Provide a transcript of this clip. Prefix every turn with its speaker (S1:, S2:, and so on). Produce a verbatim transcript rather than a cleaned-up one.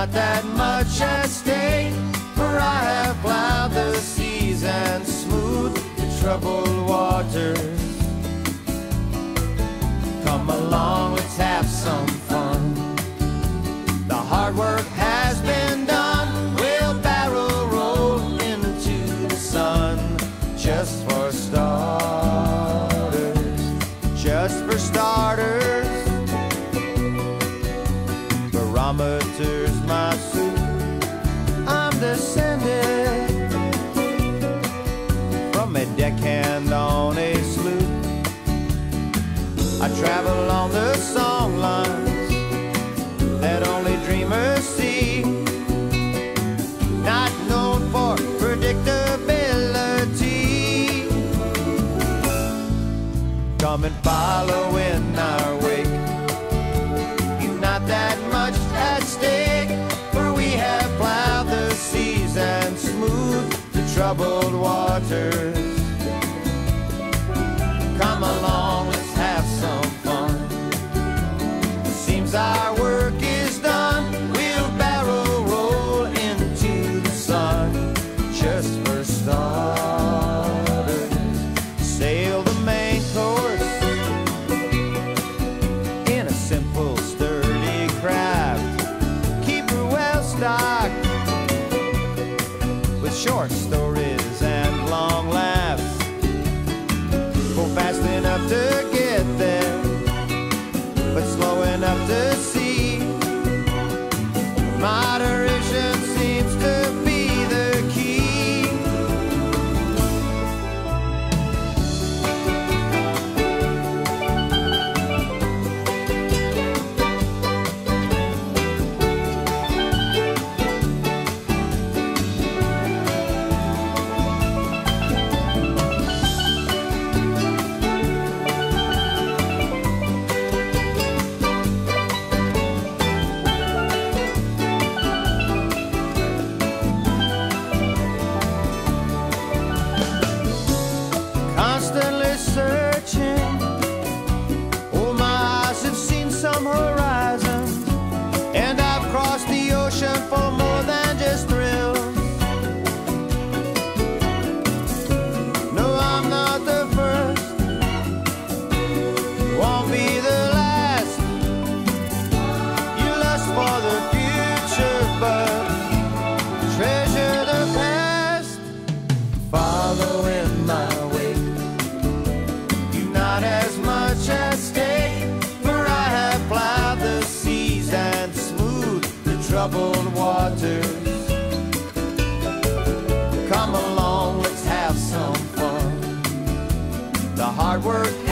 S1: not that much at stake, for I have plowed the seas and smoothed the troubled waters. Come along, let's have some fun. The hard work has been done. We'll barrel roll into the sun. Just for starters, just for starters. Barometer's my suit. I'm descended from a deckhand on a sloop. I travel on the song lines that only dreamers see, not known for predictability. Come and follow in our wake. You've not that much at stake, for we have plowed the seas and smoothed the troubled waters. Come along, let's have some fun. Seems our work is done. We'll barrel roll into the sun. Just for starters, sail the main course in a simple, sturdy craft. Keep her well stocked with short stories and long laughs. Go fast enough to get there, but slow enough to see. Moderation seems to be the key. Constantly searching, oh my eyes have seen some horizons, and I've crossed the ocean for more than just thrills. No, I'm not the first, won't be the last. You lust for the future, but treasure the past. Follow in my wake. Not as much at stake, for I have plowed the seas and smoothed the troubled waters. Come along, let's have some fun. The hard work